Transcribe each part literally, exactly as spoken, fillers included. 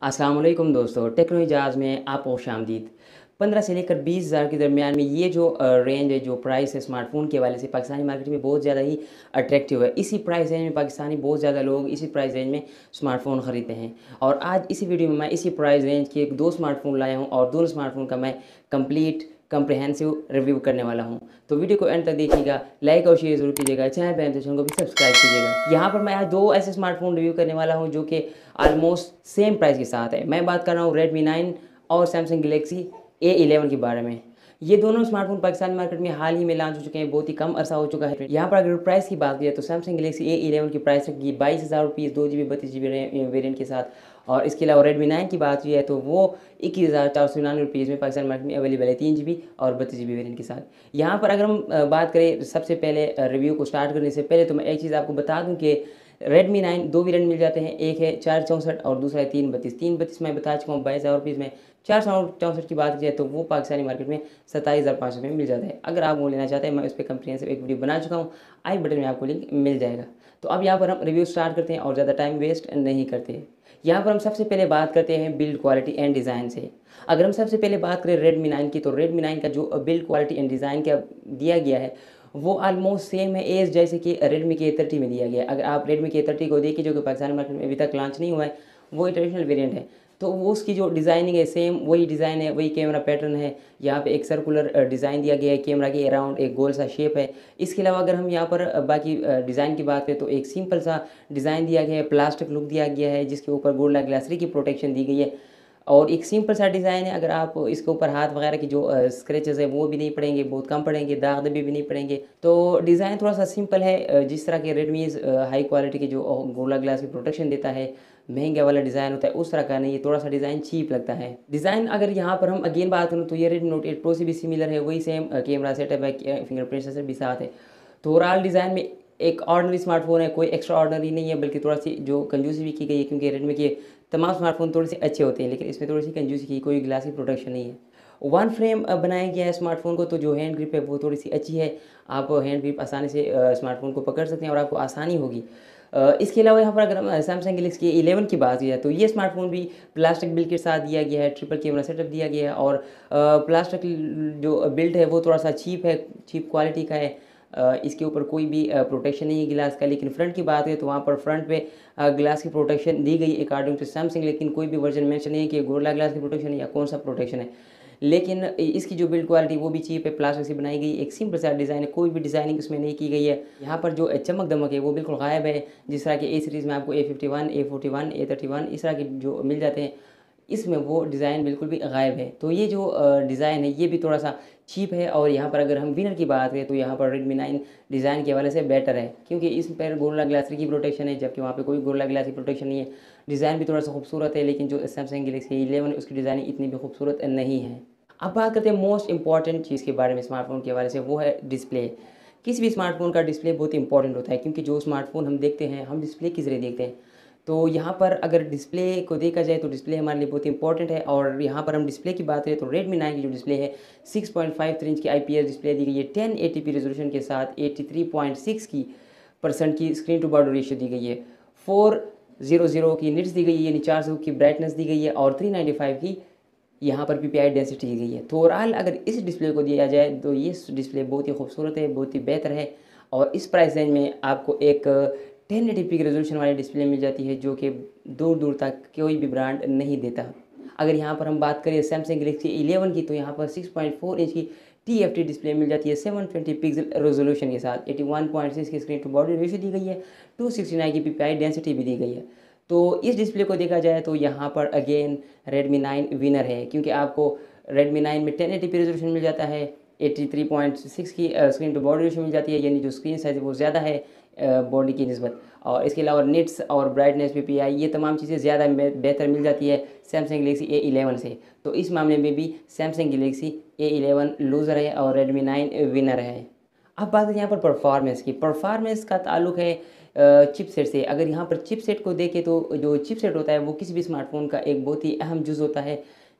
अस्सलाम वालेकुम दोस्तों, टेक्नोलॉजी में आप खुशामदीद। पंद्रह से लेकर बीस हज़ार के दरमियान में ये जो रेंज है, जो प्राइस है स्मार्टफ़ोन के हवाले से पाकिस्तानी मार्केट में बहुत ज़्यादा ही अट्रैक्टिव है। इसी प्राइस रेंज में पाकिस्तानी बहुत ज़्यादा लोग इसी प्राइस रेंज में स्मार्टफ़ोन ख़रीदते हैं। और आज इसी वीडियो में मैं इसी प्राइस रेंज के दो स्मार्टफ़ोन लाया हूँ और दोनों स्मार्टफ़ोन का मैं कंप्लीट कम्प्रहेंसिव रिव्यू करने वाला हूँ। तो वीडियो को एंड तक देखिएगा, लाइक और शेयर ज़रूर कीजिएगा, चैनल पर तो चैनल को भी सब्सक्राइब कीजिएगा। यहाँ पर मैं आज दो ऐसे स्मार्टफ़ोन रिव्यू करने वाला हूँ जो कि ऑलमोस्ट सेम प्राइस के साथ है। मैं बात कर रहा हूँ रेडमी नाइन और सैमसंग गैलेक्सी ए इलेवन के बारे में। ये दोनों स्मार्टफोन पाकिस्तानी मार्केट में हाल ही में लॉन्च हो चुके हैं, बहुत ही कम अरसा हो चुका है। यहाँ पर अगर प्राइस की बात करें तो सैमसंग गैलेक्सी ए इलेवन की प्राइस रखी बाईस हज़ार रुपीज़ दो जी बी बत्तीस जी बी वेरियंट के साथ। और इसके अलावा रेडमी नाइन की बात की है तो वो इक्कीस हज़ार चार सौ निन्यानवे रुपीज़ में पाकिस्तान मार्केट में अवेलेबल है, तीन जी बी और बत्तीस जी बी वेरियंट के साथ। यहाँ पर अगर हम बात करें सबसे पहले रिव्यू को स्टार्ट करने से पहले तो मैं एक चीज़ आपको बता दूँ कि रेडमी नाइन दो वेरिएंट मिल जाते हैं, एक है चार चौंसठ और दूसरा है तीन बत्तीस। तीन बत्तीस मैं बता चुका हूँ बाईस हज़ार रुपीज़ में। चार सौ चौंसठ की बात की जाए तो वो पाकिस्तानी मार्केट में सत्ताईस हज़ार पाँच सौ में मिल जाता है। अगर आप वो लेना चाहते हैं मैं उस पर कंप्रीहेंसिव एक वीडियो बना चुका हूँ, आई बटन में आपको लिंक मिल जाएगा। तो अब यहाँ पर हम रिव्यू स्टार्ट करते हैं और ज़्यादा टाइम वेस्ट नहीं करते। यहाँ पर हम सबसे पहले बात करते हैं बिल्ड क्वालिटी एंड डिज़ाइन से। अगर हम सबसे पहले बात करें रेडमी नाइन की तो रेडमी नाइन का जो बिल्ड क्वालिटी एंड डिज़ाइन का दिया गया है वो ऑलमोस्ट सेम है एज जैसे कि रेडमी के थर्टी में दिया गया है। अगर आप रेडमी के थर्टी को देखिए जो कि पाकिस्तानी मार्केट में अभी तक लॉन्च नहीं हुआ है, वो ट्रेडिशनल वेरिएंट है, तो वो उसकी जो डिज़ाइनिंग है सेम वही डिज़ाइन है, वही कैमरा पैटर्न है। यहाँ पे एक सर्कुलर डिज़ाइन दिया गया है, कैमरा के अराउंड एक गोल सा शेप है। इसके अलावा अगर हम यहाँ पर बाकी डिज़ाइन की बात करें तो एक सिंपल सा डिज़ाइन दिया गया है, प्लास्टिक लुक दिया गया है जिसके ऊपर गोरिल्ला ग्लास थ्री की प्रोटेक्शन दी गई है और एक सिंपल सा डिज़ाइन है। अगर आप इसके ऊपर हाथ वगैरह की जो स्क्रैचेस है वो भी नहीं पड़ेंगे, बहुत कम पड़ेंगे, दाग धब्बे भी नहीं पड़ेंगे। तो डिज़ाइन थोड़ा सा सिंपल है, जिस तरह के रेडमी हाई क्वालिटी की जो गोरिल्ला ग्लास की प्रोटेक्शन देता है, महंगा वाला डिज़ाइन होता है, उस तरह का नहीं, ये थोड़ा सा डिज़ाइन चीप लगता है। डिज़ाइन अगर यहाँ पर हम अगेन बात करें तो ये रेडमी नोट एट प्रो से भी सिमिलर है, वही सेम कैमरा सेटअप है, फिंगरप्रिंट सेंसर भी साथ है। तो ओवरऑल डिज़ाइन में एक ऑर्डिनरी स्मार्टफोन है, कोई एक्स्ट्रा ऑर्डिनरी नहीं है, बल्कि थोड़ा सी जो कंजूसी भी की गई है, क्योंकि रेडमी के तमाम स्मार्टफोन थोड़े से अच्छे होते हैं लेकिन इसमें थोड़ी सी कंजूसी की, कोई ग्लास की प्रोटेक्शन नहीं है। वन फ्रेम बनाया गया है स्मार्टफोन को, तो जो हैंड ग्रिप है वो थोड़ी सी अच्छी है, आप हैंड ग्रिप आसानी से स्मार्टफोन को पकड़ सकते हैं और आपको आसानी होगी। इसके अलावा यहाँ पर अगर हम सैमसंग गैलेक्सी ए इलेवन की बात की जाए तो ये स्मार्टफोन भी प्लास्टिक बिल्ड के साथ दिया गया है, ट्रिपल कैमरा सेटअप दिया गया है और प्लास्टिक जो बिल्ड है वो थोड़ा सा चीप है, चीप क्वालिटी का है। इसके ऊपर कोई भी प्रोटेक्शन नहीं है गिलास का। लेकिन फ्रंट की बात है तो वहाँ पर फ्रंट पे ग्लास की प्रोटेक्शन दी गई अकॉर्डिंग टू सैमसंग, लेकिन कोई भी वर्जन मेंशन नहीं है कि गोरिल्ला ग्लास की प्रोटेक्शन है या कौन सा प्रोटेक्शन है। लेकिन इसकी जो बिल्ड क्वालिटी वो भी चीप है, प्लास्टिक से बनाई गई, एक सिंपल सा डिज़ाइन है, कोई भी डिज़ाइनिंग इसमें नहीं की गई है। यहाँ पर जो चमक दमक है वो बिल्कुल गायब है, जिस तरह के ए सीरीज़ में आपको A fifty one, A forty one, A thirty one इस तरह के जो मिल जाते हैं, इसमें वो डिज़ाइन बिल्कुल भी गायब है। तो ये जो डिज़ाइन है ये भी थोड़ा सा चीप है। और यहाँ पर अगर हम विनर की बात करें तो यहाँ पर रेडमी नाइन डिज़ाइन के हवाले से बेटर है, क्योंकि इस पर गोरिल्ला ग्लास थ्री की प्रोटेक्शन है, जबकि वहाँ पे कोई गोरिल्ला ग्लास की प्रोटेक्शन नहीं है। डिज़ाइन भी थोड़ा सा खूबसूरत है, लेकिन जो सैमसंग गैलेक्सी इलेवन है उसकी डिज़ाइनिंग इतनी भी खूबसूरत नहीं है। अब बात करते हैं मोस्ट इंपॉर्टेंट चीज़ के बारे में स्मार्टफोन के हवाले से, वो है डिस्प्ले। किसी भी स्मार्टफोन का डिस्प्ले बहुत इंपॉर्टेंट होता है, क्योंकि जो स्मार्टफोन हम देखते हैं हम डिस्प्ले के ज़रिए देखते हैं। तो यहाँ पर अगर डिस्प्ले को देखा जाए तो डिस्प्ले हमारे लिए बहुत इंपॉर्टेंट है। और यहाँ पर हम डिस्प्ले की बात करें तो रेडमी नाइन की जो डिस्प्ले है six point five three inch की आईपीएस डिस्प्ले दी गई है, टेन एटी पी रेजोल्यूशन के साथ एटी थ्री पॉइंट सिक्स की परसेंट की स्क्रीन टू बॉडी रेशियो दी गई है, फोर जीरो जीरो की निट्स दी गई है, यानी चार सौ की ब्राइटनेस दी गई है और थ्री नाइन्टी फाइव की यहाँ पर पीपीआई डेंसिटी दी गई है। तो ओवरऑल अगर इस डिस्प्ले को दिया जाए तो ये डिस्प्ले बहुत ही खूबसूरत है, बहुत ही बेहतर है। और इस प्राइस रेंज में आपको एक टेन एटी पी की रेजोल्यूशन वाली डिस्प्ले मिल जाती है, जो कि दूर दूर तक कोई भी ब्रांड नहीं देता। अगर यहाँ पर हम बात करें सैमसंग गैलेक्सी इलेवन की तो यहाँ पर सिक्स पॉइंट फोर इंच की टी एफ टी डिस्प्ले मिल जाती है सेवन ट्वेंटी पिक्सल रेजोल्यूशन के साथ, एटी वन पॉइंट सिक्स की स्क्रीन टू बॉडी रेशियो दी गई है, टू सिक्सटी नाइन की पीपीआई डेंसिटी भी दी गई है। तो इस डिस्प्ले को देखा जाए तो यहाँ पर अगेन रेडमी नाइन विनर है, क्योंकि आपको रेडमी नाइन में टेन एटी पी रेजोल्यूशन मिल जाता है, एटी थ्री पॉइंट सिक्स की स्क्रीन टू बॉडी रेशियो मिल जाती है, यानी जो स्क्रीन साइज है वो ज़्यादा है बॉडी की निस्बत। और इसके अलावा निट्स और ब्राइटनेस पीपीआई ये तमाम चीज़ें ज़्यादा बेहतर मिल जाती है सैमसंग गैलेक्सी ए इलेवन से। तो इस मामले में भी Samsung Galaxy A eleven loser है और रेडमी नाइन विनर है। अब बात है यहाँ पर परफॉर्मेंस की। परफॉर्मेंस का ताल्लुक है चिपसेट से। अगर यहाँ पर चिपसेट को देखें तो जो चिपसेट होता है वो किसी भी स्मार्टफोन का एक बहुत ही अहम जुज़ होता है,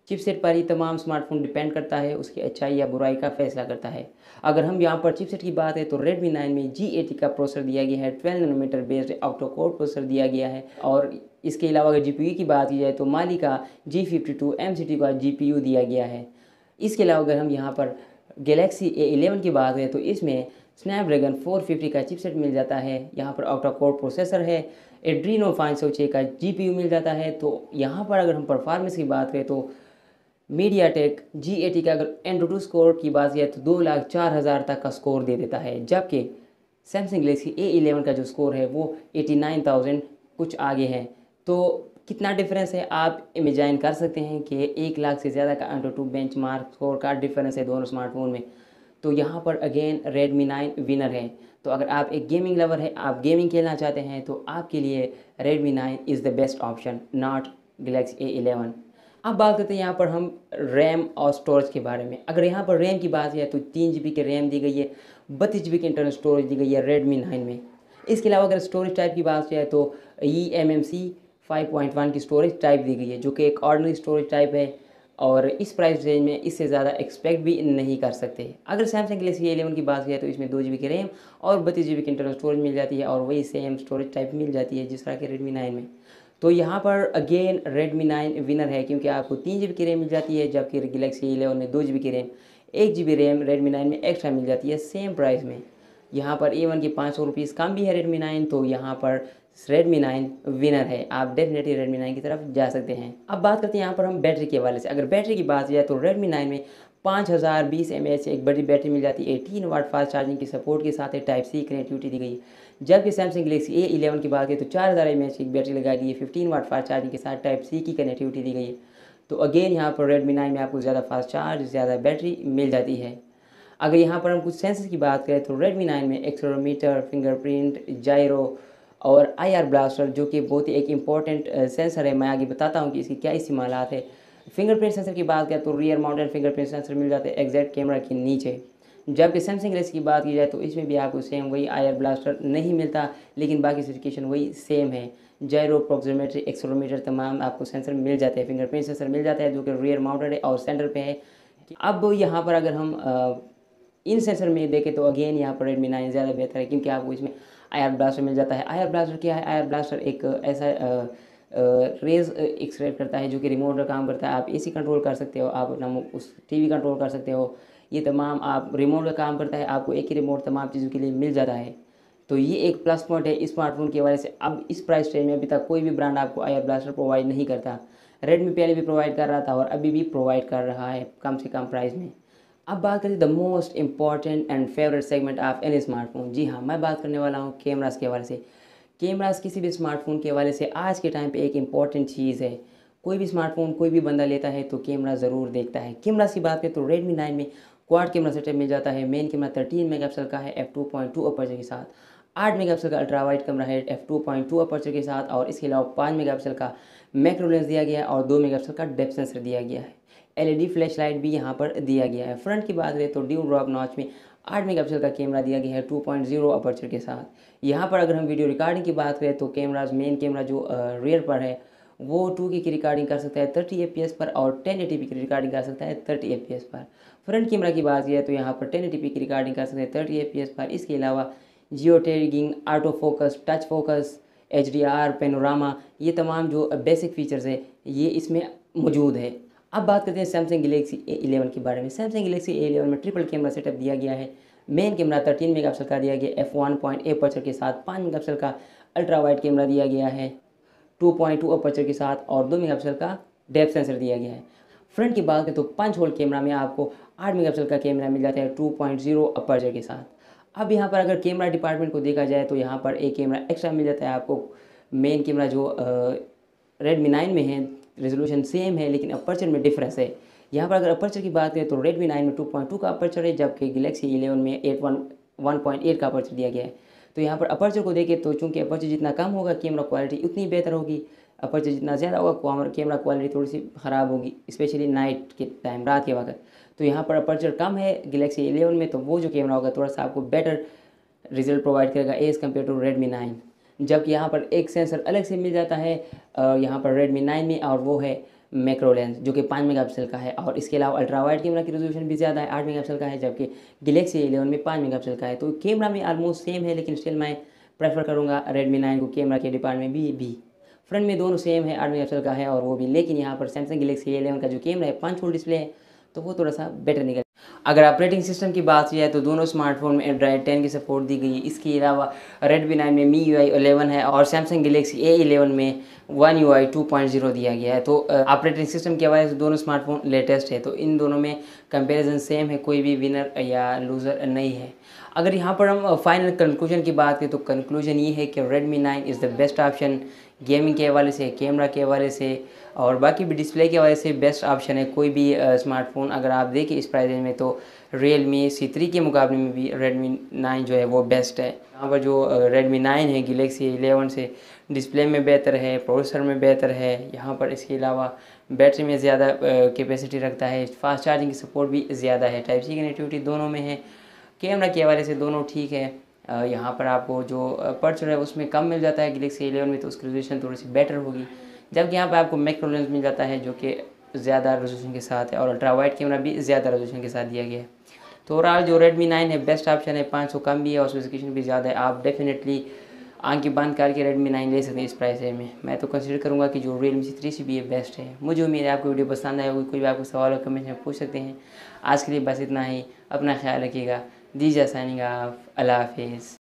चिपसेट पर ही तमाम स्मार्टफोन डिपेंड करता है, उसकी अच्छाई या बुराई का फैसला करता है। अगर हम यहाँ पर चिपसेट की बात है तो रेडमी नाइन में जी एटी का प्रोसेसर दिया गया है, twelve nanometre based octa core processor दिया गया है। और इसके अलावा अगर जीपीयू की बात की जाए तो माली का G fifty two M C T का जीपीयू दिया गया है। इसके अलावा अगर हम यहाँ पर गैलेक्सी ए इलेवन की बात करें तो इसमें स्नैपड्रैगन फोर फिफ्टी का चिपसेट मिल जाता है। यहाँ पर ऑक्टा कोर प्रोसेसर है, एड्रीनो पाँच सौ छः का जीपीयू मिल जाता है। तो यहाँ पर अगर हम परफॉर्मेंस की बात करें तो मीडियाटेक जी एटी का अगर एंड्रोइड स्कोर की बात किया तो दो लाख चार हज़ार तक का स्कोर दे देता है, जबकि सैमसंग गैलेक्सी ए इलेवन का जो स्कोर है वो एटी नाइन थाउजेंड कुछ आगे है। तो कितना डिफरेंस है आप इमेजाइन कर सकते हैं कि एक लाख से ज़्यादा का AnTuTu benchmark score का डिफरेंस है दोनों स्मार्टफोन में। तो यहाँ पर अगेन रेडमी नाइन विनर है। तो अगर आप एक गेमिंग लवर है, आप गेमिंग खेलना चाहते हैं तो आपके लिए Redmi nine is the best option, not Galaxy A eleven. अब बात करते हैं यहाँ पर हम रैम और स्टोरेज के बारे में। अगर यहाँ पर रैम की बात है तो तीन जी बी की रैम दी गई है, बत्तीस जी बी की इंटरनल स्टोरेज दी गई है रेडमी नाइन में। इसके अलावा अगर स्टोरेज टाइप की बात है तो E M M C five point one की स्टोरेज टाइप दी गई है, जो कि एक ऑर्डिनरी स्टोरेज टाइप है और इस प्राइस रेंज में इससे ज़्यादा एक्सपेक्ट भी नहीं कर सकते। अगर सैमसंग गैलेक्सी ए इलेवन की बात किया तो इसमें दो जी बी की रैम और बत्तीस जी बी की इंटरनल स्टोरेज मिल जाती है और वही सेम स्टोरेज टाइप मिल जाती है जिस तरह के रेडमी नाइन में। तो यहाँ पर अगेन रेडमी नाइन विनर है, क्योंकि आपको तीन जी बी की रैम मिल जाती है, जबकि गैलेक्सी ए इलेवन में दो जी बी की रैम, एक G B RAM Redmi nine में एक्स्ट्रा मिल जाती है सेम प्राइस में। यहाँ पर ए वन की पाँच सौ रुपीज़ कम भी है रेडमी नाइन, तो यहाँ पर रेडमी नाइन विनर है। आप डेफिनेटली रेडमी नाइन की तरफ जा सकते हैं। अब बात करते हैं यहाँ पर हम बैटरी के हवाले से। अगर बैटरी की बात जाए तो रेडमी नाइन में पाँच हज़ार बीस एम एच एक बड़ी बैटरी मिल जाती है, एटीन वाट फास्ट चार्जिंग की सपोर्ट के साथ टाइप सी कनेक्टिविटी दी गई है। जबकि सैमसंग गैलेक्सी ए इलेवन की बात करें तो चार हज़ार एम एच की बैटरी लगाई गई है, फिफ्टीन वाट फास्ट चार्जिंग के साथ टाइप सी की कनेक्टिविटी दी गई है। तो अगेन यहाँ पर रेडमी नाइन में आपको ज़्यादा फास्ट चार्ज, ज़्यादा बैटरी मिल जाती है। अगर यहाँ पर हम कुछ सेंसर की बात करें तो रेडमी नाइन में एक्सेलेरोमीटर, फिंगरप्रिंट, जायरो और आई आर ब्लास्टर, जो कि बहुत ही एक इम्पॉर्टेंट सेंसर है। मैं आगे बताता हूँ कि इसकी क्या इस्तेमालात है। फिंगरप्रिंट सेंसर की बात करें तो रियर माउंटेड फिंगरप्रिंट सेंसर मिल जाते हैं एग्जैक्ट कैमरा के नीचे। जबकि सैमसंग गैलेक्सी की बात की जाए तो इसमें भी आपको सेम वही आई आर ब्लास्टर नहीं मिलता, लेकिन बाकी स्पेसिफिकेशन वही सेम है। जायरो, प्रॉक्सिमेट्री, एक्सेलेरोमीटर तमाम आपको सेंसर मिल जाते हैं। फिंगरप्रिंट सेंसर मिल जाता है जो कि रियर माउंटेड है और सेंटर पे है। अब यहाँ पर अगर हम आ, इन सेंसर में देखें तो अगेन यहाँ पर रेडमी नाइन ज़्यादा बेहतर है, क्योंकि आपको इसमें आई आर ब्लास्टर मिल जाता है। आई आर ब्लास्टर क्या है? आई आर ब्लास्टर एक ऐसा रेज एक्सट्रैक्ट करता है जो कि रिमोट का काम करता है। आप एसी कंट्रोल कर सकते हो, आप अपना उस टीवी कंट्रोल कर सकते हो, ये तमाम आप रिमोट का काम करता है। आपको एक ही रिमोट तमाम चीज़ों के लिए मिल जाता है। तो ये एक प्लस पॉइंट है इस स्मार्टफोन की वजह से। अब इस प्राइस रेंज में अभी तक कोई भी ब्रांड आपको आई आर ब्लास्टर प्रोवाइड नहीं करता। रेडमी पहले भी प्रोवाइड कर रहा था और अभी भी प्रोवाइड कर रहा है कम से कम प्राइस में। अब बात करें the most important and favourite segment of any smartphone. जी हाँ, मैं बात करने वाला हूँ कैमरास के हवाले से। कैमरास किसी भी स्मार्टफोन के हवाले से आज के टाइम पे एक इम्पॉर्टेंट चीज़ है। कोई भी स्मार्टफोन कोई भी बंदा लेता है तो कैमरा ज़रूर देखता है। कैमरास की बात करें तो रेडमी नाइन में क्वाड कैमरा सेटअप मिल जाता है। मेन कैमरा थर्टीन मेगापिक्सल का है F two point two aperture के साथ। आठ मेगापिक्सल का अल्ट्रा वाइड कैमरा है F two point two aperture के साथ, और इसके अलावा पाँच मेगापिक्सल का मैक्रो लेंस दिया गया है और दो मेगापिक्सल का डेप्थ सेंसर दिया गया है। एलईडी फ्लैश लाइट भी यहाँ पर दिया गया है। फ्रंट की बात करें तो ड्यू ड्रॉप नॉच में आठ मेगापिक्सल का कैमरा दिया गया है टू पॉइंट ज़ीरो अपर्चर के साथ। यहाँ पर अगर हम वीडियो रिकॉर्डिंग की बात करें तो कैमराज मेन कैमरा जो रियर पर है वो टू के की रिकॉर्डिंग कर सकता है थर्टी एफ पी एस पर, और टेन एटी पी की रिकॉर्डिंग कर सकता है थर्टी एफ पी एस पर। फ्रंट कैमरा की बात की तो यहाँ पर टेन एटी पी की रिकॉर्डिंग कर सकते हैं थर्टी एफ पी एस पर। इसके अलावा geo tagging, auto focus, touch focus, H D R, panorama, ये तमाम जो बेसिक फीचर्स है ये इसमें मौजूद है। अब बात करते हैं सैमसंग गैलेक्सी ए इलेवन के बारे में। सैमसंग गैलेक्सी ए इलेवन में ट्रिपल कैमरा सेटअप दिया गया है। मेन कैमरा थर्टीन मेगापिक्सल का दिया गया F one point eight aperture के साथ। पाँच मेगापिक्सल का अल्ट्रा वाइड कैमरा दिया गया है टू पॉइंट टू अपर्चर के साथ, और दो मेगापिक्सल का डेप्थ सेंसर दिया गया है। फ्रंट की बात करें तो पंच होल कैमरा में आपको आठ मेगापिक्सल का कैमरा मिल जाता है टू पॉइंट ज़ीरो अपर्चर के साथ। अब यहाँ पर अगर कैमरा डिपार्टमेंट को देखा जाए तो यहाँ पर एक कैमरा एक्स्ट्रा मिल जाता है आपको। मेन कैमरा जो रेडमी नाइन में है रेजोल्यूशन सेम है, लेकिन अपर्चर में डिफरेंस है। यहाँ पर अगर अपर्चर की बात करें तो रेडमी नाइन में टू पॉइंट टू का अपर्चर है, जबकि गैलेक्सी इलेवन में eight one one point eight का अपर्चर दिया गया है। तो यहाँ पर अपर्चर को देखें तो चूँकि अपर्चर जितना कम होगा कैमरा क्वालिटी उतनी बेहतर होगी, अपर्चर जितना ज़्यादा होगा कैमरा क्वालिटी थोड़ी सी ख़राब होगी, स्पेशली नाइट के टाइम, रात के वक्त। तो यहाँ पर अपर्चर कम है गैलेक्सी इलेवन में, तो वो जो कैमरा होगा थोड़ा सा आपको बेटर रिजल्ट प्रोवाइड करेगा as compare to Redmi nine. जबकि यहाँ पर एक सेंसर अलग से मिल जाता है यहाँ पर रेडमी नाइन में, और वो है मैक्रो लेंस जो कि पाँच मेगापिक्सल का है, और इसके अलावा अल्ट्रा वाइड कैमरा की रेजोल्यूशन भी ज़्यादा है, आठ मेगापिक्सल का है, जबकि गैलेक्सी ए इलेवन में पाँच मेगापिक्सल का है। तो कैमरा में ऑलमोस्ट सेम है, लेकिन स्टिल मैं प्रेफर करूँगा रेडमी नाइन को कैमरा के डिपार्टमेंट में भी भी फ्रंट में दोनों सेम है, आठ मेगापिक्सल का है और वो भी, लेकिन यहाँ पर सैमसंग गैलेक्सी ए इलेवन का जो कैमरा है पंच होल डिस्प्ले है, तो वो थोड़ा सा बेटर निकल। अगर ऑपरेटिंग सिस्टम की बात की जाए तो दोनों स्मार्टफोन में एंड्रॉयड टेन की सपोर्ट दी गई है। इसके अलावा रेडमी नाइन में मी यू आई इलेवन है और सैमसंग गैलेक्सी ए इलेवन में one U I two point zero दिया गया है। तो ऑपरेटिंग सिस्टम के हवाले से दोनों स्मार्टफोन लेटेस्ट है, तो इन दोनों में कंपैरिजन सेम है, कोई भी विनर या लूज़र नहीं है। अगर यहाँ पर हम फाइनल कंक्लूजन की बात करें तो कंक्लूजन ये है कि Redmi nine is the best option, gaming के हवाले से, कैमरा के हवाले से और बाकी भी डिस्प्ले के हवाले से बेस्ट ऑप्शन है। कोई भी स्मार्टफोन अगर आप देखें इस प्राइस में तो रियलमी सी थ्री के मुकाबले में भी रेडमी नाइन जो है वो बेस्ट है। यहाँ पर जो रेडमी नाइन है गैलेक्सी इलेवन से डिस्प्ले में बेहतर है, प्रोसेसर में बेहतर है, यहाँ पर इसके अलावा बैटरी में ज़्यादा कैपेसिटी रखता है, फास्ट चार्जिंग की सपोर्ट भी ज़्यादा है, टाइप सी कनेक्टिविटी दोनों में है, कैमरा के हवाले से दोनों ठीक है। यहाँ पर आपको जो पर्चर है उसमें कम मिल जाता है गैलेक्सी इलेवन में, तो उसकी रेजोल्यूशन थोड़ी सी बेटर होगी, जबकि यहाँ पर आपको मैक्रो लेंस मिल जाता है जो कि ज़्यादा रेजोल्यूशन के साथ है और अल्ट्रा वाइड कैमरा भी ज़्यादा रेजोल्यूशन के साथ दिया गया है। तो ओवरऑल जो रेडमी नाइन है बेस्ट ऑप्शन है, पाँच सौ कम भी है और स्पेसिफिकेशन भी ज़्यादा है। आप डेफिनेटली आंखें बंद करके रेडमी नाइन ले सकते हैं इस प्राइस में। मैं तो कंसीडर करूँगा कि जो रियलमी सी थ्री सी भी है बेस्ट है। मुझे उम्मीद है आपको वीडियो पसंद आया होगी। कोई भी आपको सवाल हो कमेंट में पूछ सकते हैं। आज के लिए बस इतना ही, अपना ख्याल रखिएगा। दीजिए साइनिंग ऑफ, अल्लाह हाफिज़।